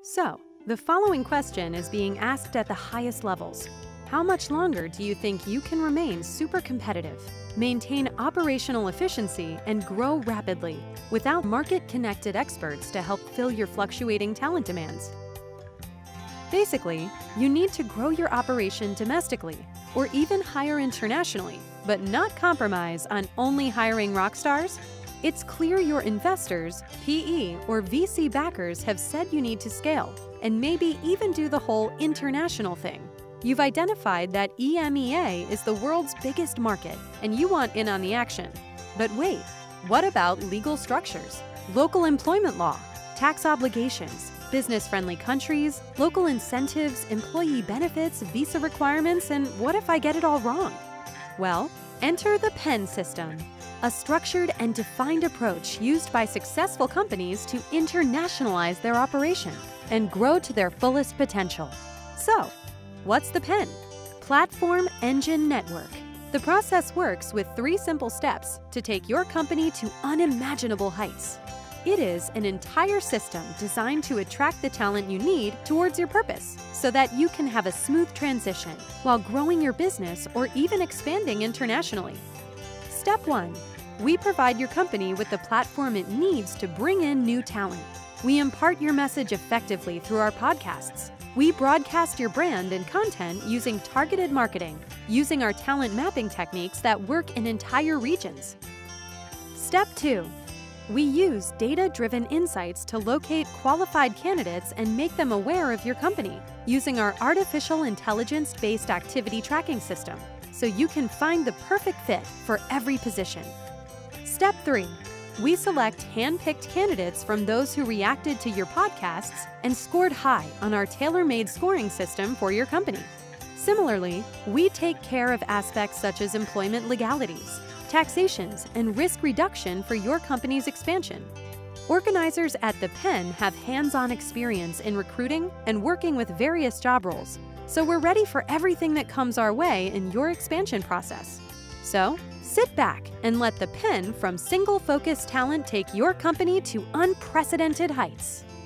So, the following question is being asked at the highest levels. How much longer do you think you can remain super competitive, maintain operational efficiency, and grow rapidly without market-connected experts to help fill your fluctuating talent demands? Basically, you need to grow your operation domestically or even hire internationally, but not compromise on only hiring rock stars. It's clear your investors, PE, or VC backers have said you need to scale and maybe even do the whole international thing. You've identified that EMEA is the world's biggest market and you want in on the action. But wait, what about legal structures, local employment law, tax obligations, business-friendly countries, local incentives, employee benefits, visa requirements, and what if I get it all wrong? Well, enter the PEN system, a structured and defined approach used by successful companies to internationalize their operation and grow to their fullest potential. So, what's the PEN? Platform Engine Network. The process works with 3 simple steps to take your company to unimaginable heights. It is an entire system designed to attract the talent you need towards your purpose so that you can have a smooth transition while growing your business or even expanding internationally. Step 1. We provide your company with the platform it needs to bring in new talent. We impart your message effectively through our podcasts. We broadcast your brand and content using targeted marketing, using our talent mapping techniques that work in entire regions. Step 2. We use data-driven insights to locate qualified candidates and make them aware of your company using our artificial intelligence-based activity tracking system, so you can find the perfect fit for every position. Step 3. We select hand-picked candidates from those who reacted to your podcasts and scored high on our tailor-made scoring system for your company. Similarly, we take care of aspects such as employment legalities, taxations, and risk reduction for your company's expansion. Organizers at the PEN have hands-on experience in recruiting and working with various job roles, so we're ready for everything that comes our way in your expansion process. So, sit back and let the PEN from single-focused talent take your company to unprecedented heights.